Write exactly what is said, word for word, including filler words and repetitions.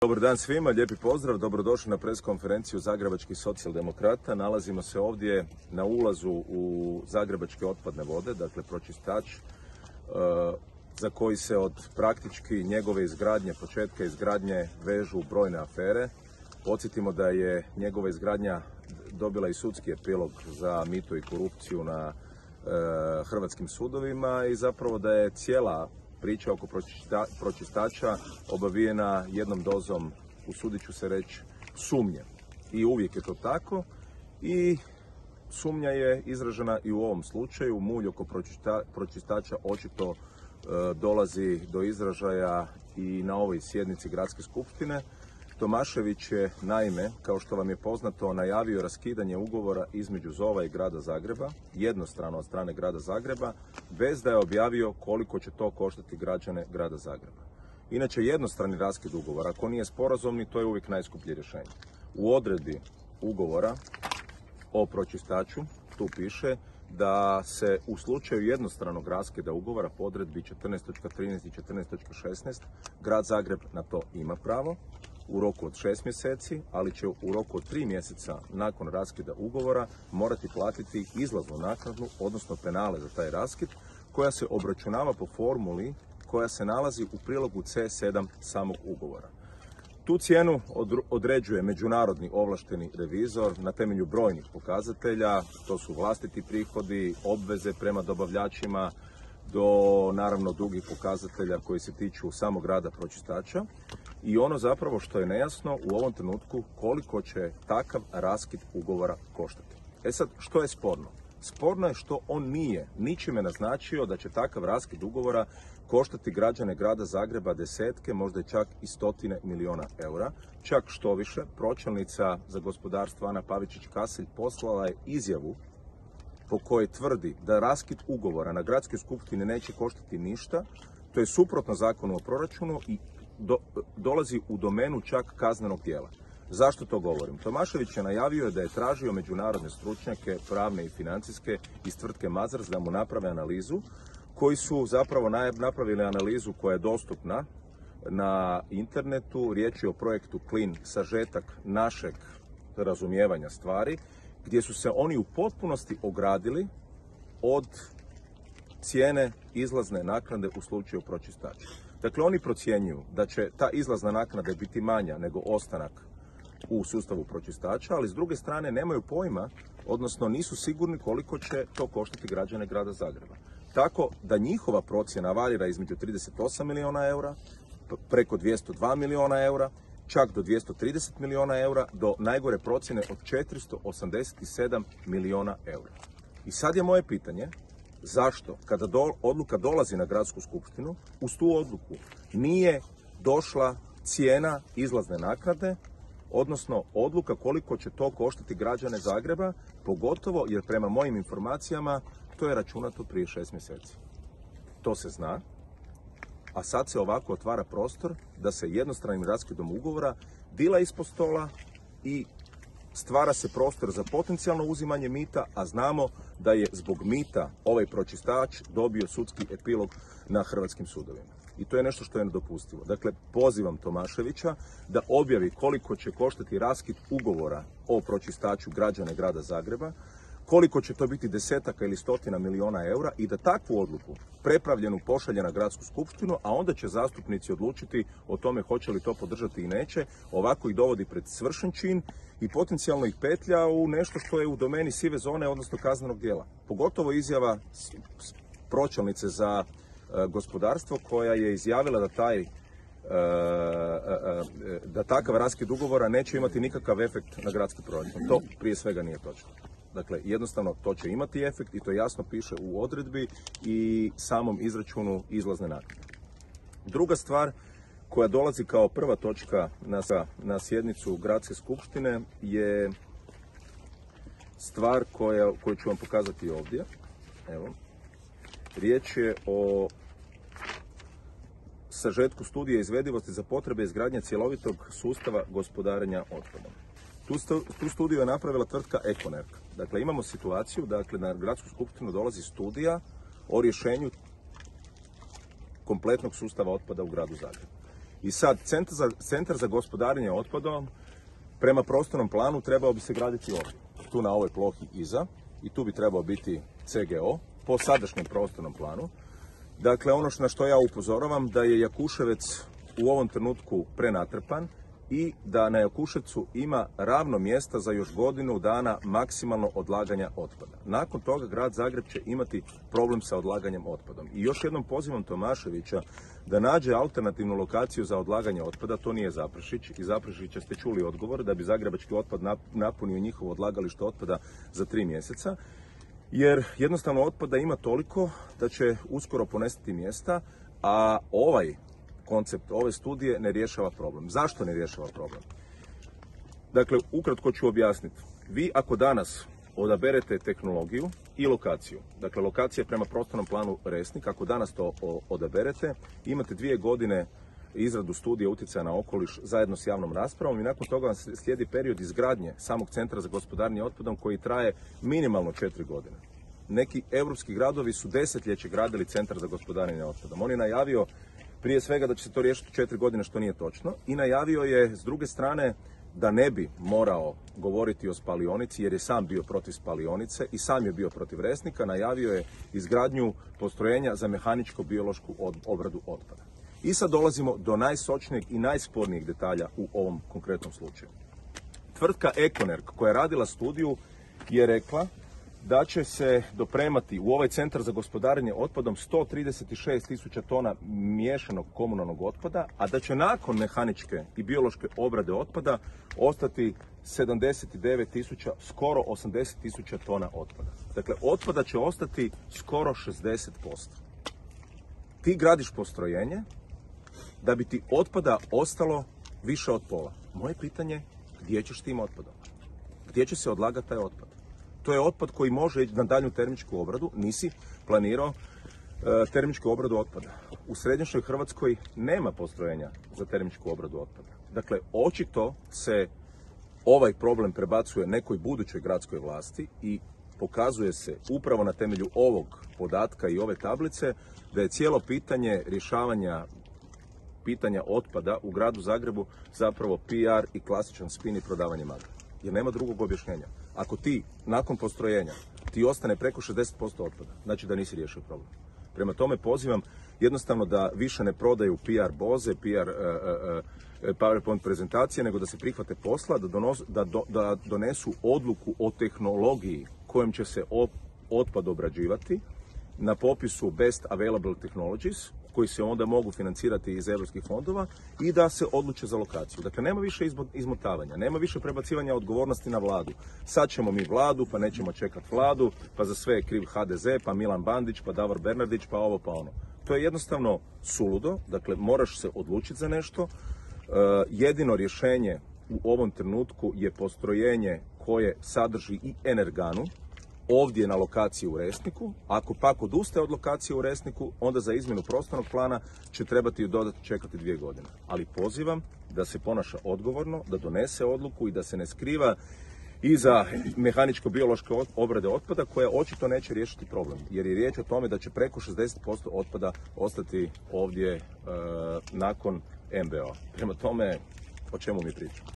Dobar dan svima, lijepi pozdrav, dobrodošli na pres konferenciju Zagrebačkih socijaldemokrata. Nalazimo se ovdje na ulazu u Zagrebačke otpadne vode, dakle pročistač za koji se od praktički njegove izgradnje, početka izgradnje vežu brojne afere. Podsjetimo da je njegova izgradnja dobila i sudski epilog za mito i korupciju na hrvatskim sudovima i zapravo da je cijela priča oko pročistača obavijena jednom dozom, usudit ću se reći, sumnje. I uvijek je to tako i sumnja je izražena i u ovom slučaju. Mulj oko pročistača očito e, dolazi do izražaja i na ovoj sjednici Gradske skupštine. Tomašević je naime, kao što vam je poznato, najavio raskidanje ugovora između zova i Grada Zagreba, jednostrano od strane Grada Zagreba, bez da je objavio koliko će to koštati građane Grada Zagreba. Inače, jednostrani raskid ugovora, ako nije sporazumni, to je uvijek najskuplje rješenje. U odredbi ugovora o pročistaču tu piše da se u slučaju jednostranog raskida ugovora po odredbi četrnaest točka trinaest i četrnaest točka šesnaest Grad Zagreb na to ima pravo u roku od šest mjeseci, ali će u roku od tri mjeseca nakon raskida ugovora morati platiti izlaznu naknadu, odnosno penale za taj raskid, koja se obračunava po formuli koja se nalazi u prilogu C sedam samog ugovora. Tu cijenu određuje međunarodni ovlašteni revizor na temelju brojnih pokazatelja, to su vlastiti prihodi, obveze prema dobavljačima, do naravno drugih pokazatelja koji se tiču samog rada pročistača. I ono zapravo što je nejasno u ovom trenutku, koliko će takav raskid ugovora koštati. E sad, što je sporno? Sporno je što on nije ničime naznačio da će takav raskid ugovora koštati građane Grada Zagreba desetke, možda čak i stotine miliona eura. Čak što više, pročelnica za gospodarstvo Ana Pavičić-Kaselj poslala je izjavu po kojoj tvrdi da raskid ugovora na Gradskoj skupštini neće koštati ništa. To je suprotno zakonu o proračunu i do, dolazi u domenu čak kaznenog djela. Zašto to govorim? Tomašević je najavio da je tražio međunarodne stručnjake, pravne i financijske iz tvrtke Mazars da mu naprave analizu, koji su zapravo napravili analizu koja je dostupna na internetu. Riječ je o projektu Clean, sažetak našeg razumijevanja stvari, gdje su se oni u potpunosti ogradili od cijene izlazne naknade u slučaju pročistača. Dakle, oni procjenjuju da će ta izlazna naknada biti manja nego ostanak u sustavu pročistača, ali s druge strane nemaju pojma, odnosno nisu sigurni koliko će to koštati građane Grada Zagreba. Tako da njihova procjena varira između trideset osam milijuna eura, preko dvjesto dva milijuna eura, čak do dvjesto trideset milijuna eura, do najgore procjene od četiristo osamdeset sedam milijuna eura. I sad je moje pitanje, zašto kada do, odluka dolazi na Gradsku skupštinu, uz tu odluku nije došla cijena izlazne naknade, odnosno odluka koliko će to koštati građane Zagreba, pogotovo jer prema mojim informacijama to je računato prije šest mjeseci. To se zna, a sad se ovako otvara prostor da se jednostranim raskidom ugovora dila ispod stola i stvara se prostor za potencijalno uzimanje mita, a znamo da je zbog mita ovaj pročistač dobio sudski epilog na hrvatskim sudovima. I to je nešto što je nedopustivo. Dakle, pozivam Tomaševića da objavi koliko će koštati raskid ugovora o pročistaču građane Grada Zagreba, koliko će to biti desetaka ili stotina miliona eura i da takvu odluku prepravljenu pošalje na Gradsku skupštinu, a onda će zastupnici odlučiti o tome hoće li to podržati i neće. Ovako ih dovodi pred svršen čin i potencijalno ih petlja u nešto što je u domeni sive zone, odnosno kaznenog djela. Pogotovo izjava pročelnice za e, gospodarstvo koja je izjavila da taj e, e, da takav raskid ugovora neće imati nikakav efekt na gradski proračun. To prije svega nije točno. Dakle, jednostavno to će imati efekt i to jasno piše u odredbi i samom izračunu izlazne naknade. Druga stvar koja dolazi kao prva točka na, na sjednicu Gradske skupštine je stvar koja, koju ću vam pokazati ovdje. Evo. Riječ je o sažetku studije izvedivosti za potrebe izgradnje cjelovitog sustava gospodarenja otpadom. Tu, tu studiju je napravila tvrtka Ekonerg. Dakle, imamo situaciju, dakle, na Gradsku skupštinu dolazi studija o rješenju kompletnog sustava otpada u Gradu Zagrebu. I sad, centar za, centar za gospodarenje otpadom prema prostornom planu trebao bi se graditi ovdje, tu na ovoj plohi iza, i tu bi trebao biti C G O po sadašnjem prostornom planu. Dakle, ono na što ja upozoravam da je Jakuševec u ovom trenutku prenatrpan i da na Jakuševcu ima ravno mjesta za još godinu dana maksimalno odlaganja otpada. Nakon toga grad Zagreb će imati problem sa odlaganjem otpadom. I još jednom pozivam Tomaševića da nađe alternativnu lokaciju za odlaganje otpada, to nije Zaprešić. I Zaprešića ste čuli odgovor da bi zagrebački otpad napunio njihovo odlagalište otpada za tri mjeseca. Jer jednostavno otpada ima toliko da će uskoro ponestati mjesta, a ovaj koncept ove studije ne rješava problem. Zašto ne rješava problem? Dakle, ukratko ću objasniti. Vi ako danas odaberete tehnologiju i lokaciju, dakle lokacija je prema prostornom planu Resnik, ako danas to odaberete, imate dvije godine izradu studije utjecaja na okoliš zajedno s javnom raspravom i nakon toga vam slijedi period izgradnje samog centra za gospodarenje otpadom koji traje minimalno četiri godine. Neki europski gradovi su desetljeće gradili centar za gospodarenje otpadom. On je najavio prije svega da će se to riješiti u četiri godine, što nije točno, i najavio je s druge strane da ne bi morao govoriti o spalionici jer je sam bio protiv spalionice i sam je bio protiv Resnika, najavio je izgradnju postrojenja za mehaničko-biološku obradu otpada. I sad dolazimo do najsočnijeg i najspornijeg detalja u ovom konkretnom slučaju. Tvrtka Ekonerg koja je radila studiju je rekla da će se dopremati u ovaj centar za gospodarenje otpadom sto trideset šest tisuća tona miješanog komunalnog otpada, a da će nakon mehaničke i biološke obrade otpada ostati sedamdeset devet tisuća, skoro osamdeset tisuća tona otpada. Dakle, otpada će ostati skoro šezdeset posto. Ti gradiš postrojenje da bi ti otpada ostalo više od pola. Moje pitanje, gdje ćeš s tim otpadom? Gdje će se odlagati taj otpad? To je otpad koji može ići na daljnju termičku obradu, nisi planirao e, termičku obradu otpada. U središnjoj Hrvatskoj nema postrojenja za termičku obradu otpada. Dakle, očito se ovaj problem prebacuje nekoj budućoj gradskoj vlasti i pokazuje se upravo na temelju ovog podatka i ove tablice da je cijelo pitanje rješavanja pitanja otpada u gradu Zagrebu zapravo P R i klasičan spin i prodavanje magle. Jer nema drugog objašnjenja. Ako ti, nakon postrojenja, ti ostane preko šezdeset posto otpada, znači da nisi riješio problem. Prema tome pozivam jednostavno da više ne prodaju P R boze, P R uh, uh, PowerPoint prezentacije, nego da se prihvate posla, da, donos, da, do, da donesu odluku o tehnologiji kojom će se op, otpad obrađivati na popisu Best Available Technologies, koji se onda mogu financirati iz europskih fondova i da se odluče za lokaciju. Dakle, nema više izmotavanja, nema više prebacivanja odgovornosti na vladu. Sad ćemo mi vladu, pa nećemo čekati vladu, pa za sve je kriv H D Z, pa Milan Bandić, pa Davor Bernardić, pa ovo, pa ono. To je jednostavno suludo, dakle, moraš se odlučiti za nešto. E, jedino rješenje u ovom trenutku je postrojenje koje sadrži i energanu, ovdje na lokaciji u Resniku. Ako pak odustaje od lokacije u Resniku, onda za izmjenu prostornog plana će trebati dodatno čekati dvije godine. Ali pozivam da se ponaša odgovorno, da donese odluku i da se ne skriva iza mehaničko-biološke obrade otpada koja očito neće riješiti problem. Jer je riječ o tome da će preko šezdeset posto otpada ostati ovdje e, nakon M B O. Prema tome, o čemu mi pričamo?